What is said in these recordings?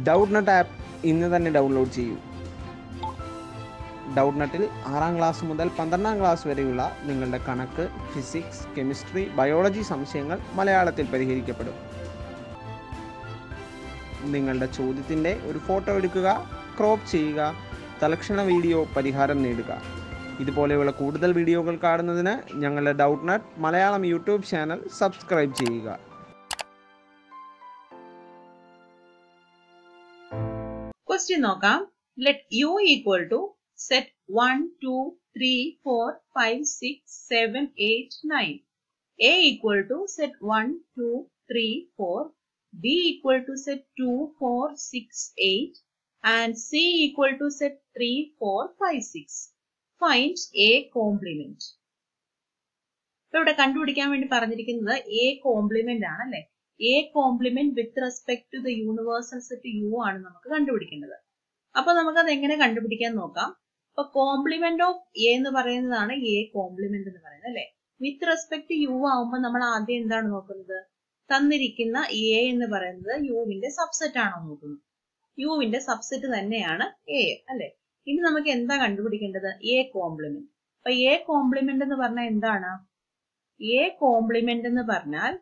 ഡൗട്ട്നട്ട് app ഇന്ന് തന്നെ download ചെയ്യൂ. ഡൗട്ട്നട്ടിൽ 6ാം ക്ലാസ് മുതൽ 12ാം ക്ലാസ് വരെയുള്ള നിങ്ങളുടെ കണക്ക്, ഫിസിക്സ്, കെമിസ്ട്രി, ബയോളജി സംശയങ്ങൾ മലയാളത്തിൽ പരിഹരിക്കപ്പെടും. നിങ്ങളുടെ ചോദ്യത്തിൻ്റെ ഒരു ഫോട്ടോ എടുക്കുക, ക്രോപ്പ് ചെയ്യുക, തലക്ഷണ വീഡിയോ പരിഹാരം നേടുക. ഇതുപോലെയുള്ള കൂടുതൽ വീഡിയോകൾ കാണുന്നതിന് ഞങ്ങളുടെ Doubtnut Malayalam YouTube channel subscribe ചെയ്യുക. Question നോക്കാം. Let u equal to set 1, 2, 3, 4, 5, 6, 7, 8, 9. A equal to set 1, 2, 3, 4. B equal to set 2, 4, 6, 8. And C equal to set 3, 4, 5, 6. Find A complement. ഇപ്പോൾ ഇവിടെ കണ്ടുപിടിക്കാൻ വേണ്ടി പറഞ്ഞിരിക്കുന്നത് A complement ആണല്ലേ. A complement with respect to the universal set U ആണ് നമുക്ക് കണ്ടുപിടിക്കേണ്ടത്. അപ്പൊ നമുക്കത് എങ്ങനെ കണ്ടുപിടിക്കാൻ നോക്കാം. അപ്പൊ കോംപ്ലിമെന്റ് ഓഫ് എ എന്ന് പറയുന്നതാണ് A കോംപ്ലിമെന്റ് എന്ന് പറയുന്നത് അല്ലെ. വിത്ത് റെസ്പെക്ട് യു ആവുമ്പോൾ നമ്മൾ ആദ്യം എന്താണ് നോക്കുന്നത്? തന്നിരിക്കുന്ന എ എന്ന് പറയുന്നത് യുവിന്റെ സബ്സെറ്റ് ആണോ നോക്കുന്നത്. യുവിന്റെ സബ്സെറ്റ് തന്നെയാണ് എ അല്ലെ. ഇനി നമുക്ക് എന്താ കണ്ടുപിടിക്കേണ്ടത്? A complement. അപ്പൊ എ കോംപ്ലിമെന്റ് എന്ന് പറഞ്ഞാൽ എന്താണ്? എ കോംപ്ലിമെന്റ് എന്ന് പറഞ്ഞാൽ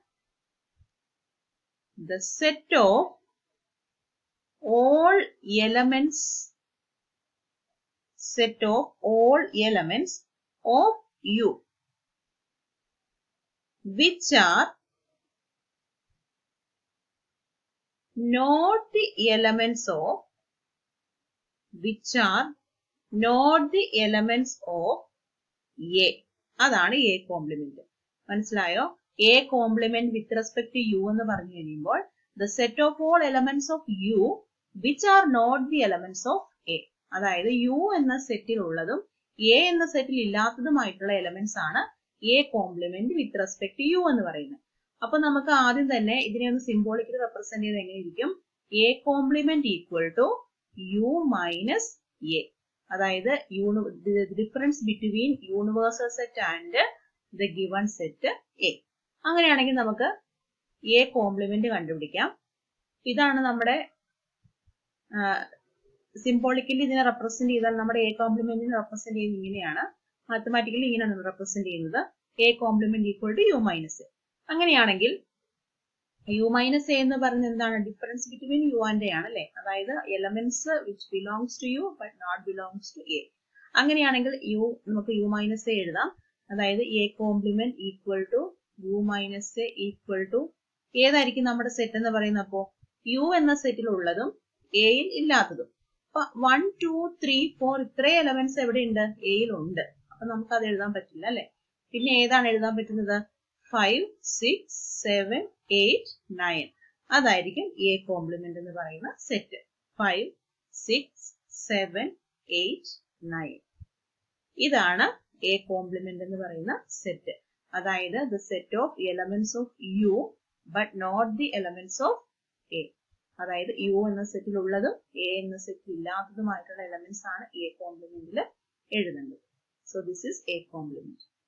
the set of all elements of U which are not the elements of A. അതാണ് A കോംപ്ലിമെന്റ്. മനസ്സിലായോ? A complement with respect to U എന്ന് പറഞ്ഞു കഴിയുമ്പോൾ the set of all elements of U which are not the elements of A. അതായത് U എന്ന സെറ്റിൽ ഉള്ളതും A എന്ന സെറ്റിൽ ഇല്ലാത്തതുമായിട്ടുള്ള എലമെന്റ്സ് ആണ് A complement with respect to U എന്ന് പറയുന്നത്. അപ്പൊ നമുക്ക് ആദ്യം തന്നെ ഇതിനെ ഒന്ന് സിംബോളിക്കലി റെപ്രസെന്റ് ചെയ്ത് എങ്ങനെ ഇരിക്കും? A complement equal to U minus A. അതായത് difference between universal set and the given set A. അങ്ങനെയാണെങ്കിൽ നമുക്ക് A കോംപ്ലിമെന്റ് കണ്ടുപിടിക്കാം. ഇതാണ് നമ്മുടെ സിംബോളിക്കലി ഇതിനെ റെപ്രസെന്റ് ചെയ്താൽ നമ്മുടെ A കോംപ്ലിമെന്റിനെ റെപ്രസെന്റ് ചെയ്യുന്നത് ഇങ്ങനെയാണ്. മാത്തമാറ്റിക്കലി ഇങ്ങനെയാണ് റെപ്രസെന്റ് ചെയ്യുന്നത്. A complement equal to U minus A. അങ്ങനെയാണെങ്കിൽ U മൈനസ് എ എന്ന് പറയുന്നത് എന്താണ്? Difference between U and A ആണ് അല്ലെ. അതായത് elements which belongs to U but not belongs to A. അങ്ങനെയാണെങ്കിൽ നമുക്ക് U മൈനസ് എ എഴുതാം. അതായത് A complement equal to U minus A equal to ഏതായിരിക്കും നമ്മുടെ സെറ്റ് എന്ന് പറയുന്നത്? അപ്പോ U എന്ന സെറ്റിൽ ഉള്ളതും എയിൽ ഇല്ലാത്തതും. അപ്പൊ 1, 2, 3, 4 ഇത്രയും എലമെന്റ്സ് എവിടെയുണ്ട്? എയിൽ ഉണ്ട്. അപ്പൊ നമുക്ക് അത് എഴുതാൻ പറ്റില്ല അല്ലെ. പിന്നെ ഏതാണ് എഴുതാൻ പറ്റുന്നത്? 5, 6, 7, 8, 9. അതായിരിക്കും A കോംപ്ലിമെന്റ് എന്ന് പറയുന്ന സെറ്റ്. 5, 6, 7, 8, 9. ഇതാണ് A കോംപ്ലിമെന്റ് എന്ന് പറയുന്ന സെറ്റ്. അതായത് the set of elements of U but not the elements of A. അതായത് U എന്ന സെറ്റിൽ ഉള്ളതും A എന്ന സെറ്റിൽ ഇല്ലാത്തതുമായിട്ടുള്ള എലമെന്റ്സ് ആണ് A കോംപ്ലിമെന്റിൽ എഴുതേണ്ടത്. So this is A complement.